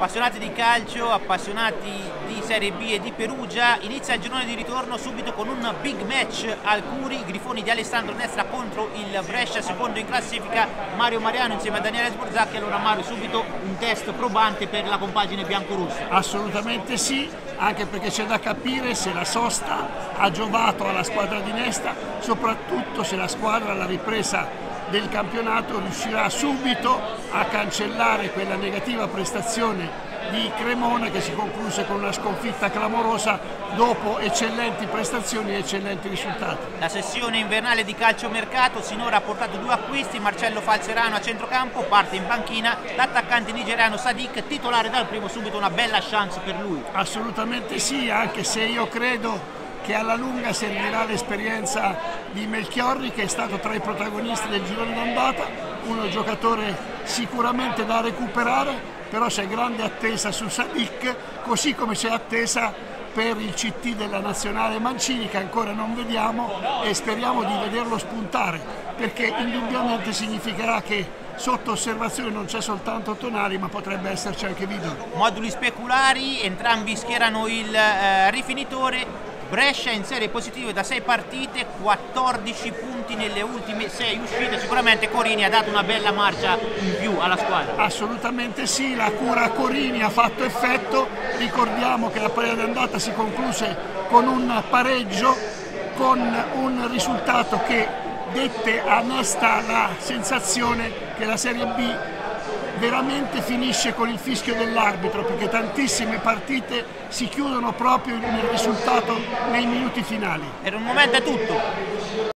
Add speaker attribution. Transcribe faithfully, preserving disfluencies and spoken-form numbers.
Speaker 1: Appassionati di calcio, appassionati di Serie B e di Perugia, inizia il girone di ritorno subito con un big match al Curi, i Grifoni di Alessandro Nestra contro il Brescia, secondo in classifica Mario Mariano insieme a Daniele Sborzacchi. Allora Mario, subito un test probante per la compagine biancorossa.
Speaker 2: Assolutamente sì, anche perché c'è da capire se la sosta ha giovato alla squadra di Nesta, soprattutto se la squadra alla ripresa del campionato riuscirà subito a cancellare quella negativa prestazione di Cremona che si concluse con una sconfitta clamorosa dopo eccellenti prestazioni e eccellenti risultati.
Speaker 1: La sessione invernale di calciomercato sinora ha portato due acquisti: Marcello Falzerano a centrocampo, parte in panchina l'attaccante nigeriano Sadiq, titolare dal primo, subito una bella chance per lui.
Speaker 2: Assolutamente sì, anche se io credo che alla lunga servirà l'esperienza di Melchiorri, che è stato tra i protagonisti del girone d'andata, uno giocatore sicuramente da recuperare, però c'è grande attesa su Sadiq, così come c'è attesa per il C T della nazionale Mancini, che ancora non vediamo e speriamo di vederlo spuntare, perché indubbiamente significherà che sotto osservazione non c'è soltanto Tonali, ma potrebbe esserci anche Vidal.
Speaker 1: Moduli speculari, entrambi schierano il eh, rifinitore. Brescia in serie positive da sei partite, quattordici punti nelle ultime sei uscite. Sicuramente Corini ha dato una bella marcia in più alla squadra.
Speaker 2: Assolutamente sì, la cura Corini ha fatto effetto. Ricordiamo che la partita d'andata si concluse con un pareggio, con un risultato che dette a Nesta la sensazione che la Serie B veramente finisce con il fischio dell'arbitro, perché tantissime partite si chiudono proprio nel risultato nei minuti finali.
Speaker 1: Per un momento è tutto.